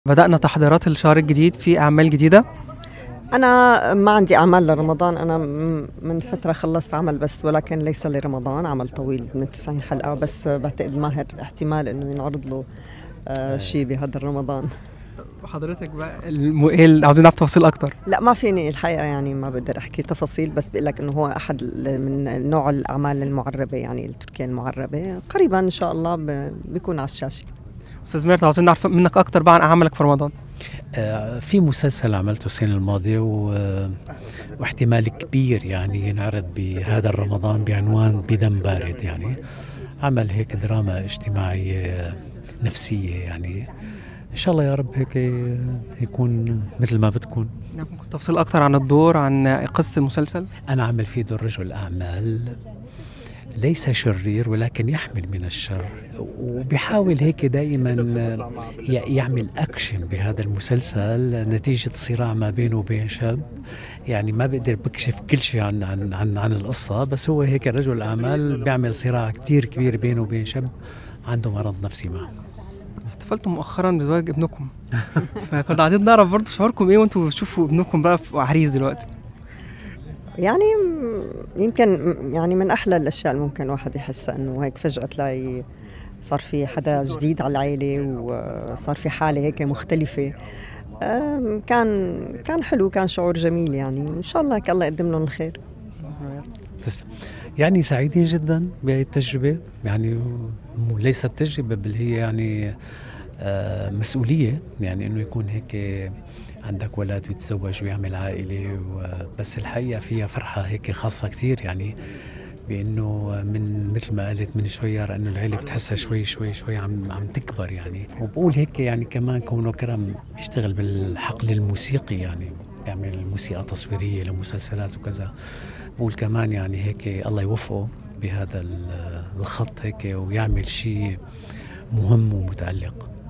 بدأنا تحضيرات الشهر الجديد في أعمال جديدة. أنا ما عندي أعمال لرمضان. أنا من فترة خلصت عمل بس ولكن ليس لرمضان، عمل طويل من 90 حلقة، بس بعتقد ماهر احتمال إنه ينعرض له شيء بهذا رمضان. حضرتك بقى عاوزين نعرف تفاصيل أكتر. لا ما فيني الحقيقة، يعني ما بقدر أحكي تفاصيل، بس بقول لك إنه هو أحد من نوع الأعمال المعربة، يعني التركية المعربة. قريبا إن شاء الله بيكون على الشاشة. أستاذ ميرت، عاوزين نعرف منك أكتر بقى عن أعمالك في رمضان. في مسلسل عملته السنة الماضية واحتمال كبير يعني ينعرض بهذا الرمضان بعنوان بدم بارد. يعني عمل هيك دراما اجتماعية نفسية، يعني إن شاء الله يا رب هيك يكون مثل ما بتكون. ممكن تفصيل أكتر عن الدور، عن قصة المسلسل؟ أنا عمل فيه دور رجل أعمال ليس شرير ولكن يحمل من الشر، وبيحاول هيك دائما يعمل أكشن بهذا المسلسل نتيجة صراع ما بينه وبين شاب. يعني ما بقدر بكشف كل شيء عن القصة، بس هو هيك رجل أعمال بيعمل صراع كتير كبير بينه وبين شاب عنده مرض نفسي معه. احتفلتم مؤخرا بزواج ابنكم فكنا عايزين نعرف برضه شعوركم ايه وانتوا بتشوفوا ابنكم بقى في عريس دلوقتي. يعني يمكن يعني من أحلى الأشياء اللي ممكن الواحد يحسها إنه هيك فجأة تلاقي صار في حدا جديد على العائلة، وصار في حالة هيك مختلفة. كان حلو، كان شعور جميل. يعني إن شاء الله الله يقدم لهم الخير. تسلم. يعني سعيدين جدا بهذه التجربة، يعني ليست تجربة بل هي يعني مسؤولية، يعني إنه يكون هيك عندك ولد ويتزوج ويعمل عائلة. بس الحقيقة فيها فرحة هيك خاصة كتير، يعني بأنه من مثل ما قلت من شوية أنه العيلة بتحسها شوي شوي شوي عم تكبر. يعني وبقول هيك يعني كمان كونه كرم يشتغل بالحقل الموسيقي، يعني يعمل موسيقى تصويرية لمسلسلات وكذا. بقول كمان يعني هيك الله يوفقه بهذا الخط هيك ويعمل شيء مهم ومتألق.